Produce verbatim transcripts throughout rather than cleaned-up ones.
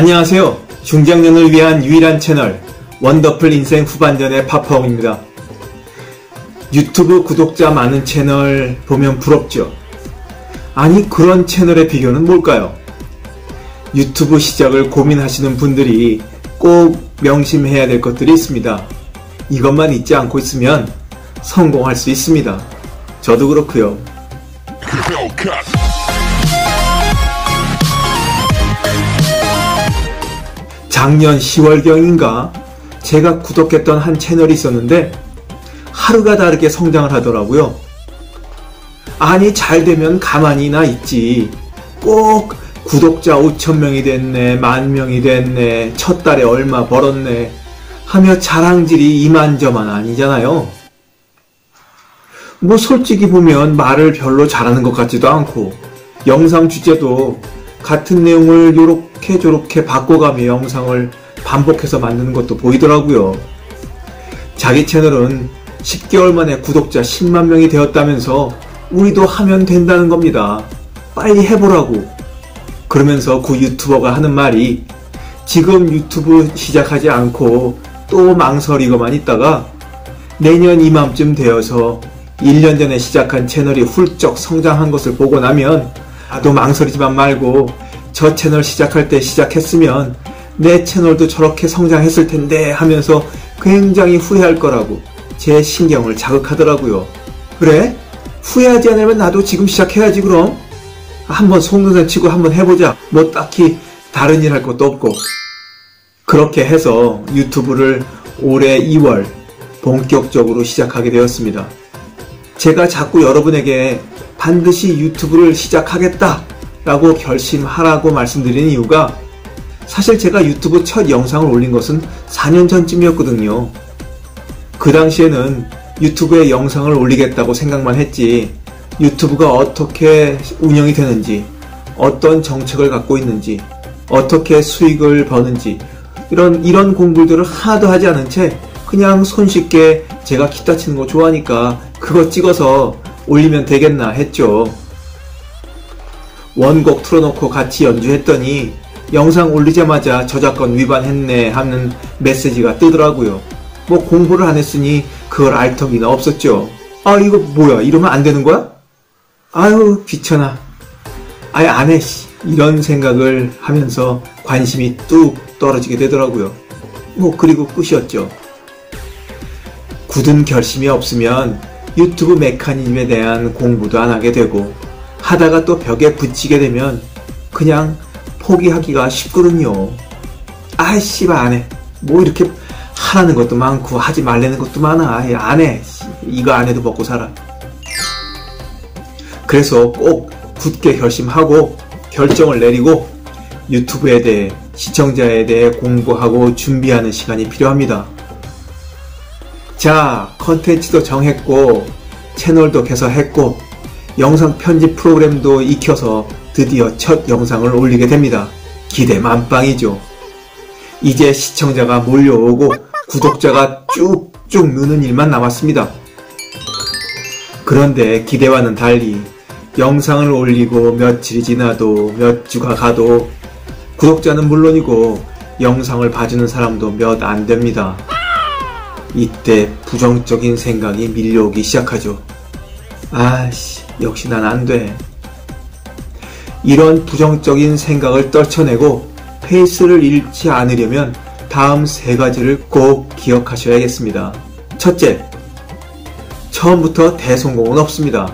안녕하세요. 중장년을 위한 유일한 채널 원더풀 인생 후반전의 파파홍입니다. 유튜브 구독자 많은 채널 보면 부럽죠? 아니, 그런 채널의 비결은 뭘까요? 유튜브 시작을 고민하시는 분들이 꼭 명심해야 될 것들이 있습니다. 이것만 잊지 않고 있으면 성공할 수 있습니다. 저도 그렇고요. 작년 시월경인가 제가 구독했던 한 채널이 있었는데 하루가 다르게 성장을 하더라고요. 아니, 잘 되면 가만히나 있지. 꼭 구독자 오천 명이 됐네, 만 명이 됐네, 첫 달에 얼마 벌었네 하며 자랑질이 이만저만 아니잖아요. 뭐 솔직히 보면 말을 별로 잘하는 것 같지도 않고, 영상 주제도 같은 내용을 요렇게 저렇게 바꿔가며 영상을 반복해서 만드는 것도 보이더라고요. 자기 채널은 십 개월 만에 구독자 십만 명이 되었다면서 우리도 하면 된다는 겁니다. 빨리 해보라고. 그러면서 그 유튜버가 하는 말이, 지금 유튜브 시작하지 않고 또 망설이고만 있다가 내년 이맘쯤 되어서 일 년 전에 시작한 채널이 훌쩍 성장한 것을 보고 나면 나도 망설이지만 말고 저 채널 시작할 때 시작했으면 내 채널도 저렇게 성장했을 텐데 하면서 굉장히 후회할 거라고 제 신경을 자극하더라고요. 그래? 후회하지 않으면 나도 지금 시작해야지. 그럼 한번 속는셈 치고 한번 해보자. 뭐 딱히 다른 일 할 것도 없고. 그렇게 해서 유튜브를 올해 이월 본격적으로 시작하게 되었습니다. 제가 자꾸 여러분에게 반드시 유튜브를 시작하겠다 라고 결심하라고 말씀드리는 이유가, 사실 제가 유튜브 첫 영상을 올린 것은 사 년 전쯤이었거든요. 그 당시에는 유튜브에 영상을 올리겠다고 생각만 했지, 유튜브가 어떻게 운영이 되는지, 어떤 정책을 갖고 있는지, 어떻게 수익을 버는지 이런 이런 공부들을 하나도 하지 않은 채 그냥 손쉽게 제가 기타 치는 거 좋아하니까 그거 찍어서 올리면 되겠나 했죠. 원곡 틀어놓고 같이 연주했더니 영상 올리자마자 저작권 위반했네 하는 메시지가 뜨더라고요. 뭐 공부를 안 했으니 그걸 알 턱이나 없었죠. 아, 이거 뭐야, 이러면 안 되는 거야? 아유, 귀찮아. 아예 안 해. 이런 생각을 하면서 관심이 뚝 떨어지게 되더라고요. 뭐 그리고 끝이었죠. 굳은 결심이 없으면 유튜브 메커니즘에 대한 공부도 안 하게 되고, 하다가 또 벽에 붙이게 되면 그냥 포기하기가 쉽거든요. 아이 씨발 안 해. 뭐 이렇게 하라는 것도 많고 하지 말라는 것도 많아. 아예 안 해. 이거 안 해도 먹고 살아. 그래서 꼭 굳게 결심하고 결정을 내리고 유튜브에 대해, 시청자에 대해 공부하고 준비하는 시간이 필요합니다. 자, 컨텐츠도 정했고 채널도 개설했고 영상 편집 프로그램도 익혀서 드디어 첫 영상을 올리게 됩니다. 기대 만빵이죠. 이제 시청자가 몰려오고 구독자가 쭉쭉 느는 일만 남았습니다. 그런데 기대와는 달리 영상을 올리고 며칠이 지나도 몇 주가 가도 구독자는 물론이고 영상을 봐주는 사람도 몇 안 됩니다. 이때 부정적인 생각이 밀려오기 시작하죠. 아씨, 역시 난 안 돼. 이런 부정적인 생각을 떨쳐내고 페이스를 잃지 않으려면 다음 세 가지를 꼭 기억하셔야겠습니다. 첫째, 처음부터 대성공은 없습니다.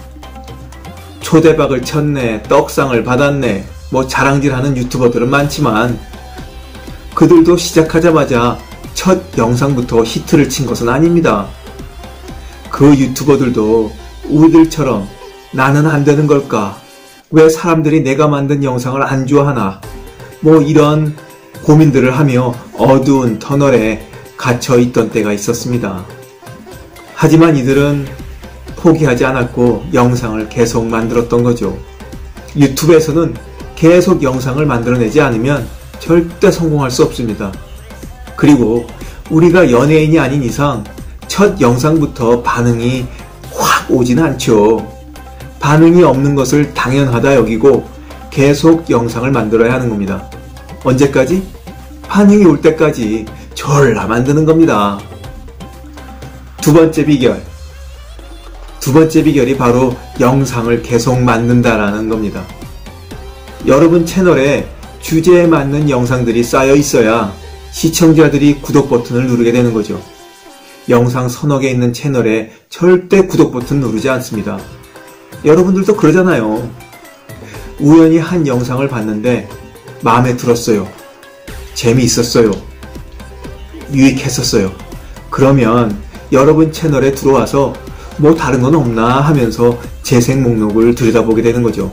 초대박을 쳤네, 떡상을 받았네, 뭐 자랑질하는 유튜버들은 많지만 그들도 시작하자마자 첫 영상부터 히트를 친 것은 아닙니다. 그 유튜버들도 우리들처럼 나는 안 되는 걸까? 왜 사람들이 내가 만든 영상을 안 좋아하나? 뭐 이런 고민들을 하며 어두운 터널에 갇혀 있던 때가 있었습니다. 하지만 이들은 포기하지 않았고 영상을 계속 만들었던 거죠. 유튜브에서는 계속 영상을 만들어내지 않으면 절대 성공할 수 없습니다. 그리고 우리가 연예인이 아닌 이상 첫 영상부터 반응이 확 오진 않죠. 반응이 없는 것을 당연하다 여기고 계속 영상을 만들어야 하는 겁니다. 언제까지? 반응이 올 때까지 졸라 만드는 겁니다. 두 번째 비결. 두 번째 비결이 바로 영상을 계속 만든다라는 겁니다. 여러분 채널에 주제에 맞는 영상들이 쌓여 있어야 시청자들이 구독 버튼을 누르게 되는 거죠. 영상 서너 개 있는 채널에 절대 구독 버튼 누르지 않습니다. 여러분들도 그러잖아요. 우연히 한 영상을 봤는데 마음에 들었어요. 재미있었어요. 유익했었어요. 그러면 여러분 채널에 들어와서 뭐 다른 건 없나 하면서 재생 목록을 들여다보게 되는 거죠.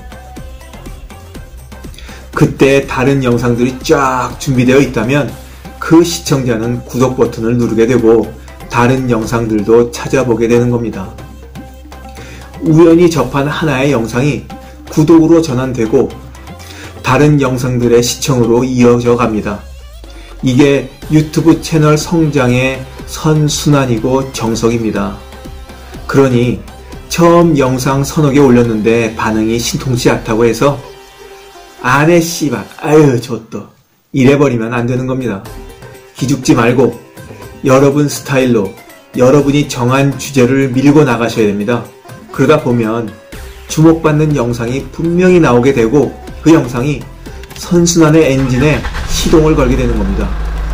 그때 다른 영상들이 쫙 준비되어 있다면 그 시청자는 구독 버튼을 누르게 되고 다른 영상들도 찾아보게 되는 겁니다. 우연히 접한 하나의 영상이 구독으로 전환되고 다른 영상들의 시청으로 이어져 갑니다. 이게 유튜브 채널 성장의 선순환이고 정석입니다. 그러니 처음 영상 서너 개 올렸는데 반응이 신통치 않다고 해서 안해 씨발 아유 좋다 이래버리면 안 되는 겁니다. 기죽지 말고 여러분 스타일로 여러분이 정한 주제를 밀고 나가셔야 됩니다. 그러다 보면 주목받는 영상이 분명히 나오게 되고 그 영상이 선순환의 엔진에 시동을 걸게 되는 겁니다.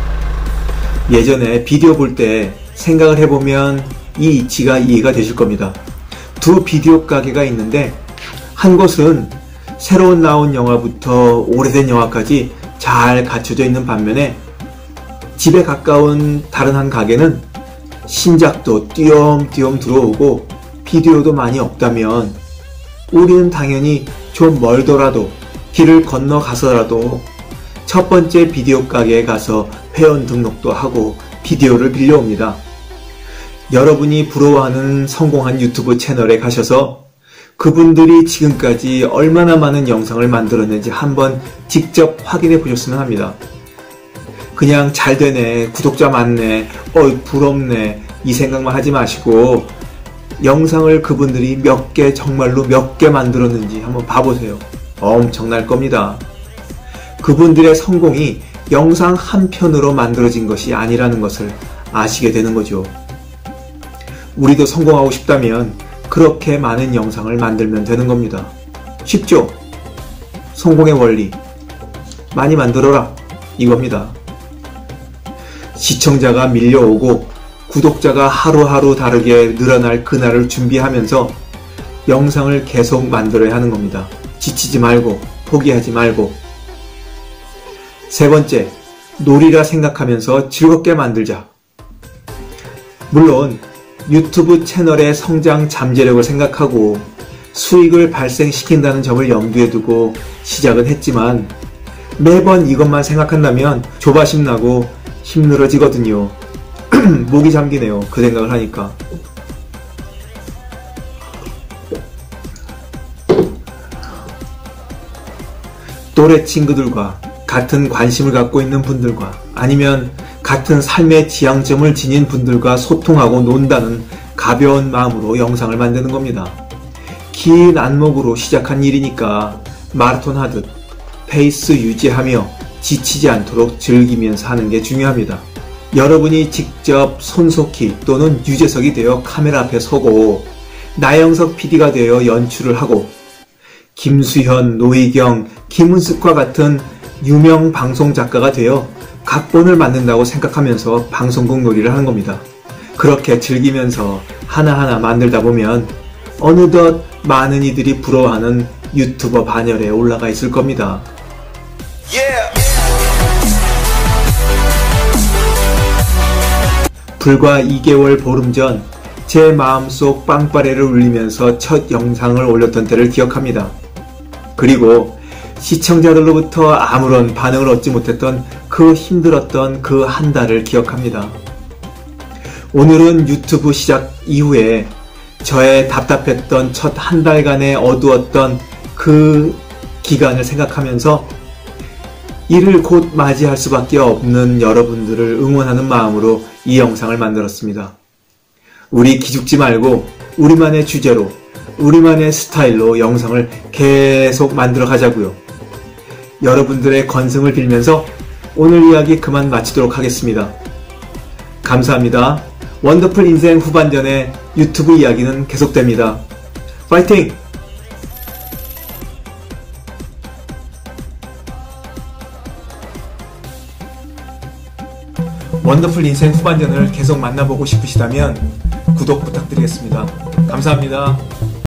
예전에 비디오 볼 때 생각을 해보면 이 이치가 이해가 되실 겁니다. 두 비디오 가게가 있는데 한 곳은 새로 나온 영화부터 오래된 영화까지 잘 갖춰져 있는 반면에 집에 가까운 다른 한 가게는 신작도 띄엄띄엄 들어오고 비디오도 많이 없다면 우리는 당연히 좀 멀더라도 길을 건너가서라도 첫 번째 비디오 가게에 가서 회원 등록도 하고 비디오를 빌려옵니다. 여러분이 부러워하는 성공한 유튜브 채널에 가셔서 그분들이 지금까지 얼마나 많은 영상을 만들었는지 한번 직접 확인해 보셨으면 합니다. 그냥 잘 되네, 구독자 많네, 어이 부럽네 이 생각만 하지 마시고 영상을 그분들이 몇 개 정말로 몇 개 만들었는지 한번 봐보세요. 엄청날 겁니다. 그분들의 성공이 영상 한 편으로 만들어진 것이 아니라는 것을 아시게 되는 거죠. 우리도 성공하고 싶다면 그렇게 많은 영상을 만들면 되는 겁니다. 쉽죠? 성공의 원리 많이 만들어라 이겁니다. 시청자가 밀려오고 구독자가 하루하루 다르게 늘어날 그날을 준비하면서 영상을 계속 만들어야 하는 겁니다. 지치지 말고 포기하지 말고. 세 번째, 놀이라 생각하면서 즐겁게 만들자. 물론 유튜브 채널의 성장 잠재력을 생각하고 수익을 발생시킨다는 점을 염두에 두고 시작은 했지만 매번 이것만 생각한다면 조바심 나고 힘들어지거든요. 목이 잠기네요. 그 생각을 하니까. 또래 친구들과 같은 관심을 갖고 있는 분들과 아니면 같은 삶의 지향점을 지닌 분들과 소통하고 논다는 가벼운 마음으로 영상을 만드는 겁니다. 긴 안목으로 시작한 일이니까 마라톤 하듯 페이스 유지하며 지치지 않도록 즐기면서 하는 게 중요합니다. 여러분이 직접 손석희 또는 유재석이 되어 카메라 앞에 서고 나영석 피디가 되어 연출을 하고 김수현, 노희경, 김은숙과 같은 유명 방송 작가가 되어 각본을 만든다고 생각하면서 방송국 놀이를 하는 겁니다. 그렇게 즐기면서 하나하나 만들다 보면 어느덧 많은 이들이 부러워하는 유튜버 반열에 올라가 있을 겁니다. Yeah. 불과 이 개월 보름 전 제 마음속 빵빠레를 울리면서 첫 영상을 올렸던 때를 기억합니다. 그리고 시청자들로부터 아무런 반응을 얻지 못했던 그 힘들었던 그 한 달을 기억합니다. 오늘은 유튜브 시작 이후에 저의 답답했던 첫 한 달간의 어두웠던 그 기간을 생각하면서 이를 곧 맞이할 수밖에 없는 여러분들을 응원하는 마음으로 이 영상을 만들었습니다. 우리 기죽지 말고 우리만의 주제로 우리만의 스타일로 영상을 계속 만들어 가자고요. 여러분들의 건승을 빌면서 오늘 이야기 그만 마치도록 하겠습니다. 감사합니다. 원더풀 인생 후반전의 유튜브 이야기는 계속됩니다. 파이팅! 원더풀 인생 후반전을 계속 만나보고 싶으시다면 구독 부탁드리겠습니다. 감사합니다.